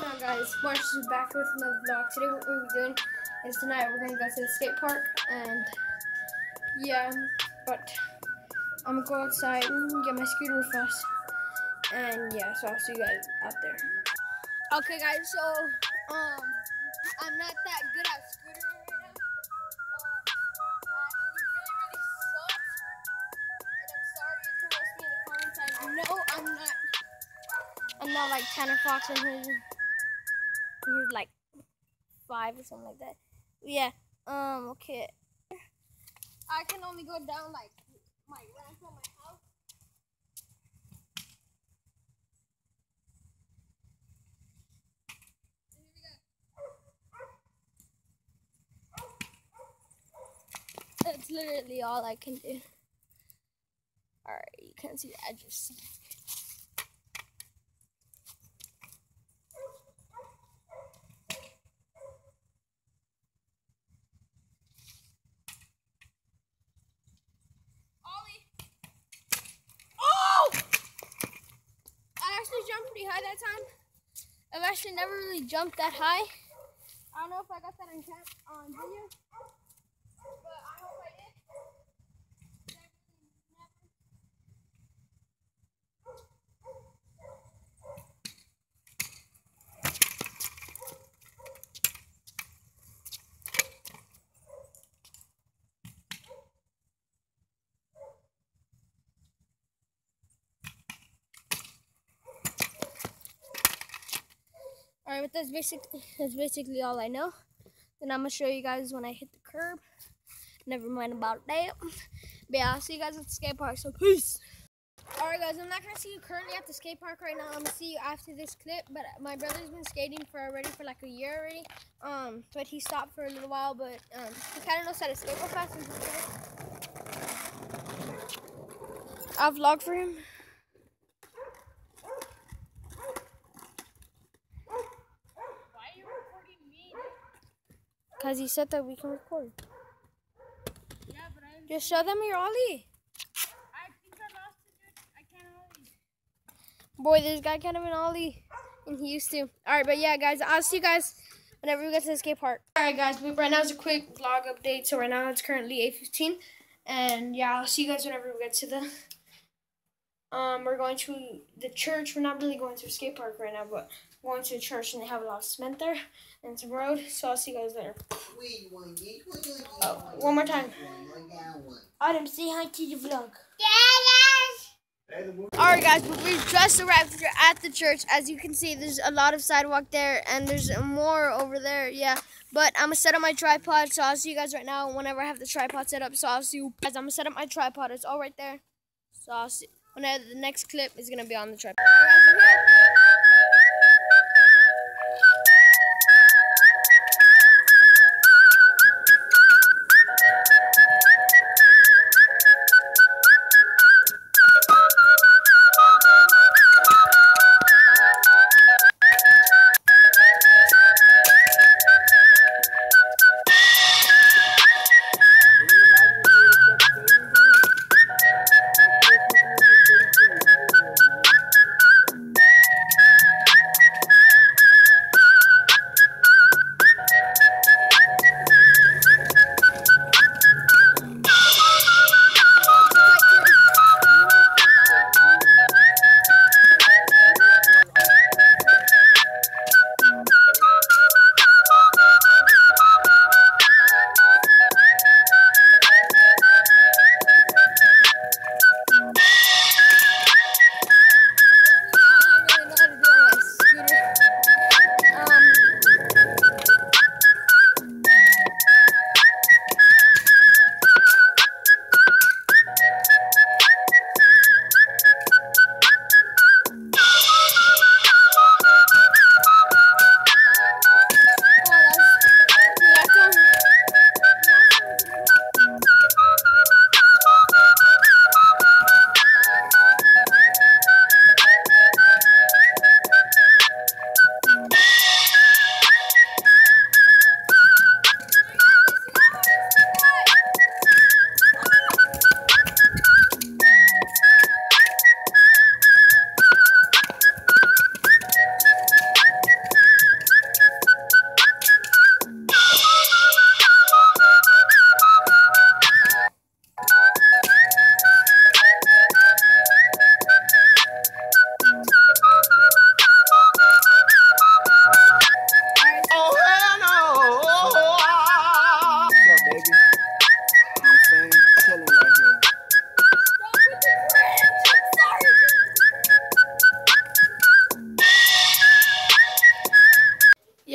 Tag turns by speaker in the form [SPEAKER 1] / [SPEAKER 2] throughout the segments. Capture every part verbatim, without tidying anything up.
[SPEAKER 1] going on, guys? Marsh is back with another vlog. Today what we're doing is tonight we're gonna go to the skate park, and yeah, but I'm gonna go outside and get my scooter first, and yeah, so I'll see you guys out there. Okay, guys, so um, I'm not that good at scootering right now. Um, I actually really, really suck, and I'm sorry. You can roast me in the comments. I know I'm not. I'm not like Tanner Fox and his. He's like five or something like that. Yeah. Um. Okay. I can only go down like my ramp on my house. And here we go. That's literally all I can do. All right. You can't see the edges. Jumped pretty high that time. I've actually never really jumped that high. I don't know if I got that on cam on video, but I hope I did. Alright, but that's basically that's basically all I know. Then I'm gonna show you guys when I hit the curb. Never mind about that. But yeah, I'll see you guys at the skate park. So peace. Alright guys, I'm not gonna see you currently at the skate park right now. I'm gonna see you after this clip. But my brother's been skating for already for like a year already. Um, but he stopped for a little while. But um, he kind of knows how to skate real fast. I'll vlog for him. Because he said that we can record. Yeah, but I just show them your ollie. I think I lost it, dude. I can't ollie. Boy, this guy can't even ollie. And he used to. Alright, but yeah, guys, I'll see you guys whenever we get to the skate park. Alright, guys, we, right now is a quick vlog update. So right now it's currently eight fifteen. And yeah, I'll see you guys whenever we get to the... Um, we're going to the church. We're not really going to a skate park right now, but we're going to a church, and they have a lot of cement there and some road. So I'll see you guys later. Oh, one more time. Adam, say hi to the vlog. Alright guys, but we've just arrived at the church. As you can see, there's a lot of sidewalk there, and there's more over there, yeah. But I'm going to set up my tripod, so I'll see you guys right now whenever I have the tripod set up. So I'll see you guys. I'm going to set up my tripod. It's all right there. So I'll see. Whenever the next clip is going to be on the tripod.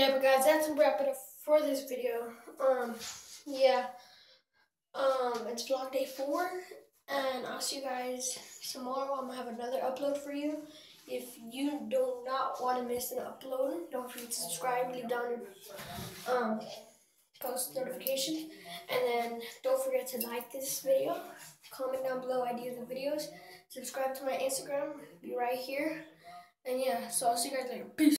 [SPEAKER 1] Yeah, but guys, that's a wrap it up for this video. Um, yeah. Um, it's vlog day four, and I'll see you guys tomorrow. I'm gonna have another upload for you. If you do not want to miss an upload, don't forget to subscribe, leave down your um, post notifications, and then don't forget to like this video, comment down below ideas of videos, subscribe to my Instagram, be right here, and yeah, so I'll see you guys later. Peace.